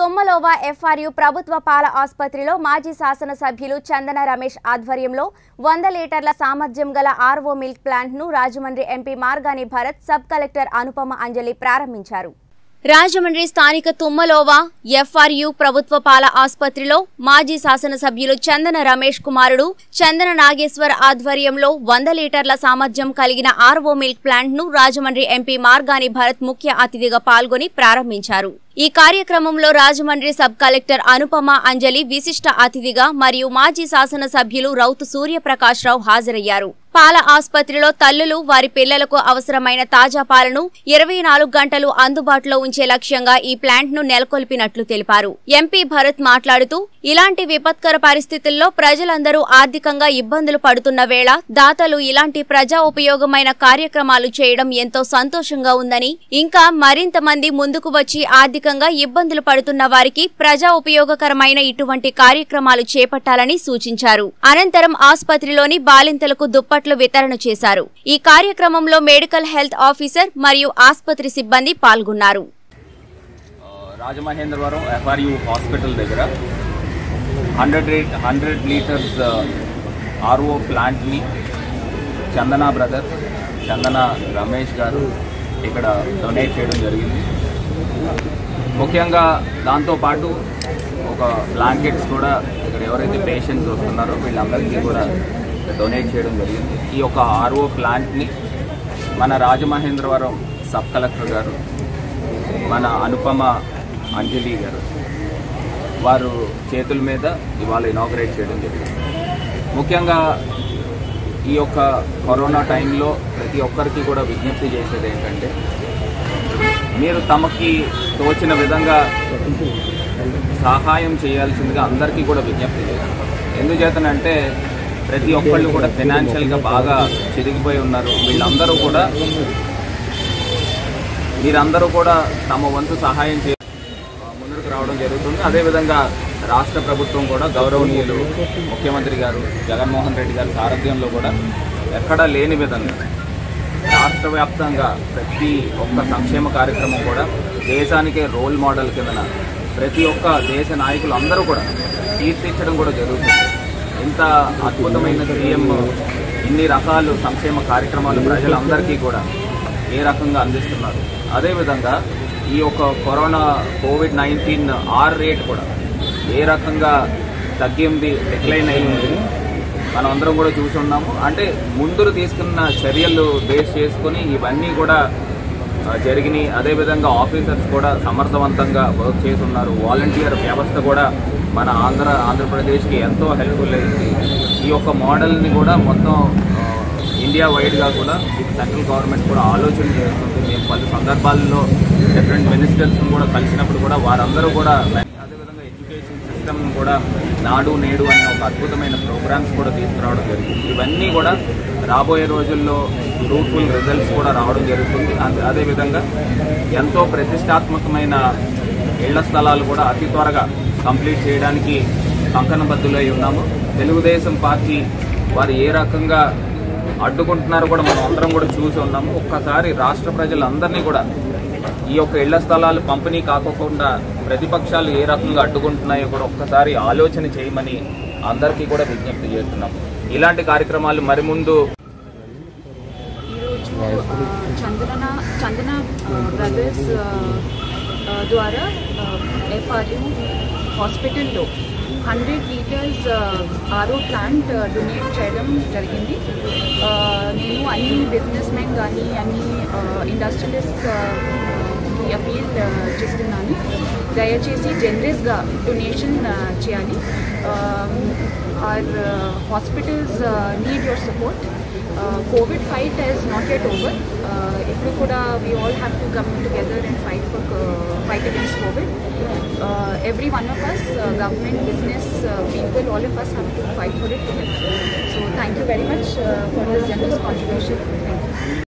తొమ్మలోవ FRU ప్రభుత్వ పాల ఆసుపత్రిలో మాజీ శాసన సభ్యులు చందన రమేష్ ఆధ్వర్యంలో 100 లీటర్ల సామర్థ్యం గల ఆర్వో మిల్క్ ప్లాంట్ ను Rajahmundry MP Margani Bharat sub collector Anupama Anjali ప్రారంభించారు. రాజమండ్రి స్థానిక తుమ్మలోవ ఎఫ్ఆర్యు ప్రభుత్వ పాల ఆసుపత్రిలో మాజీ శాసనసభ్యులు చందన రమేష్ కుమారుడు చందన నాగేశ్వర్ ఆధ్వర్యంలో 100 లీటర్ల సామర్థ్యం కలిగిన ఆర్వో మిల్క్ ప్లాంట్ ను రాజమండ్రి ఎంపీ మార్గాని భరత్ ముఖ్య అతిథిగా పాల్గొని ప్రారంభించారు. ఈ కార్యక్రమంలో రాజమండ్రి సబ్ కలెక్టర్ అనుపమ అంజలి విశిష్ట అతిథిగా మరియు మాజీ శాసనసభ్యులు రౌతు సూర్యప్రకాష్ రావు హాజరయ్యారు. పాల ఆసుపత్రిలో తల్లులు వారి పిల్లలకు అవసరమైన తాజా పాలను 24 గంటలు అందుబాటులో ఉంచే లక్ష్యంగా ఈ ప్లాంట్ ను నెలకొల్పినట్లు తెలిపారు. ఎంపీ భరత్ మాట్లాడుతూ ఇలాంటి విపత్కర పరిస్థితుల్లో ప్రజలందరూ ఆర్థికంగా ఇబ్బందులు పడుతున్న వేళ దాతలు ఇలాంటి ప్రజా ఉపయోగమైన కార్యక్రమాలు చేయడం ఎంతో సంతోషంగా ఉందని, ఇంకా మరింత మంది ముందుకు వచ్చి ఆర్థికంగా ఇబ్బందులు పడుతున్న వారికి ప్రజా ఉపయోగకరమైన ఇటువంటి కార్యక్రమాలు చేపట్టాలని సూచించారు. అనంతరం ఆసుపత్రిలోని బాలింతలకు దుప్పట్లు వితరణ చేశారు. ఈ కార్యక్రమంలో మెడికల్ హెల్త్ ఆఫీసర్ మరియు ఆసుపత్రి సిబ్బంది పాల్గొన్నారు. రాజమహేంద్రవరం ఎఫ్ఆర్యు హాస్పిటల్ దగ్గర 100 లీటర్స్ ఆర్ఓ ప్లాంట్ని చందన రమేష్ గారు ఇక్కడ డొనేట్ చేయడం జరిగింది. ముఖ్యంగా దాంతోపాటు ఒక బ్లాంకెట్స్ కూడా ఇక్కడ ఎవరైతే పేషెంట్స్ వస్తున్నారో వీళ్ళందరికీ కూడా డొనేట్ చేయడం జరిగింది. ఈ యొక్క ఆర్ఓ ప్లాంట్ని మన రాజమహేంద్రవరం సబ్ కలెక్టర్ గారు, మన అనుపమ అంజలి గారు వారు చేతుల మీద ఇవాళ ఇనాగరేట్ చేయడం జరిగింది. ముఖ్యంగా ఈ యొక్క కరోనా టైంలో ప్రతి ఒక్కరికి కూడా విజ్ఞప్తి చేసేది ఏంటంటే, మీరు తమకి తోచిన విధంగా సహాయం చేయాల్సిందిగా అందరికీ కూడా విజ్ఞప్తి చేస్తారు. ఎందుచేతనంటే ప్రతి ఒక్కళ్ళు కూడా ఫైనాన్షియల్గా బాగా చిరిగిపోయి ఉన్నారు. మీరందరూ కూడా తమ వంతు సహాయం ముందుకు రావడం జరుగుతుంది. అదేవిధంగా రాష్ట్ర ప్రభుత్వం కూడా గౌరవనీయులు ముఖ్యమంత్రి గారు జగన్మోహన్ రెడ్డి గారి సారథ్యంలో కూడా ఎక్కడా లేని విధంగా రాష్ట్ర వ్యాప్తంగా ప్రతి ఒక్క సంక్షేమ కార్యక్రమం కూడా దేశానికే రోల్ మోడల్ కిందన ప్రతి ఒక్క దేశ నాయకులు అందరూ కూడా కీర్తించడం కూడా జరుగుతుంది. ఇంత అద్భుతమైన సీఎం ఇన్ని రకాల సంక్షేమ కార్యక్రమాలు ప్రజలందరికీ కూడా ఏ రకంగా అందిస్తున్నారు. అదేవిధంగా ఈ యొక్క కరోనా కోవిడ్-19 రేట్ కూడా ఏ రకంగా తగ్గింది, డిక్లైన్ అయింది మనం అందరం కూడా చూసి ఉన్నాము. అంటే ముందు తీసుకున్న చర్యలు బేస్ చేసుకుని ఇవన్నీ కూడా జరిగినాయి. అదేవిధంగా ఆఫీసర్స్ కూడా సమర్థవంతంగా వర్క్ చేసి ఉన్నారు. వాలంటీర్ వ్యవస్థ కూడా మన ఆంధ్రప్రదేశ్కి ఎంతో హెల్ప్ఫుల్ అయింది. ఈ యొక్క మోడల్ని కూడా మొత్తం ఇండియా వైడ్గా కూడా సెంట్రల్ గవర్నమెంట్ కూడా ఆలోచన చేస్తుంది. మేము పలు సందర్భాల్లో డిఫరెంట్ మినిస్టర్స్ని కూడా కలిసినప్పుడు కూడా వారందరూ కూడా, అదేవిధంగా ఎడ్యుకేషన్ సిస్టమ్ కూడా నాడు నేడు అనే ఒక అద్భుతమైన ప్రోగ్రామ్స్ కూడా తీసుకురావడం జరుగుతుంది. ఇవన్నీ కూడా రాబోయే రోజుల్లో ఫ్రూట్ఫుల్ రిజల్ట్స్ కూడా రావడం జరుగుతుంది. అదేవిధంగా ఎంతో ప్రతిష్టాత్మకమైన ఇళ్ల స్థలాలు కూడా అతి త్వరగా కంప్లీట్ చేయడానికి కంకణబద్దులై ఉన్నాము. తెలుగుదేశం పార్టీ వారు ఏ రకంగా అడ్డుకుంటున్నారో కూడా మనం అందరం కూడా చూసి ఉన్నాము. ఒక్కసారి రాష్ట్ర ప్రజలందరినీ కూడా ఈ యొక్క ఇళ్ల స్థలాలు పంపిణీ కాకుండా ప్రతిపక్షాలు ఏ రకంగా అడ్డుకుంటున్నాయో కూడా ఒక్కసారి ఆలోచన చేయమని అందరికీ కూడా విజ్ఞప్తి చేస్తున్నాం. ఇలాంటి కార్యక్రమాలు మరి ముందు చందన బ్రదర్స్ ద్వారా ఎఫ్ఆర్యు హాస్పిటల్లో 100 లీటర్స్ ఆర్ఓ ప్లాంట్ డొనేట్ చేయడం జరిగింది. నేను అన్ని బిజినెస్ మెన్ కానీ అన్ని ఇండస్ట్రియలిస్ట్ అపీల్ చేస్తున్నాను, దయచేసి జనరస్గా డొనేషన్ చేయాలి. Our hospitals need your support. COVID fight is not yet over. ఇప్పుడు కూడా we all have to come together and fight against COVID. Every one of us, government, business, people, all of us have to fight for it together. So thank you very much for this generous contribution. Thank you.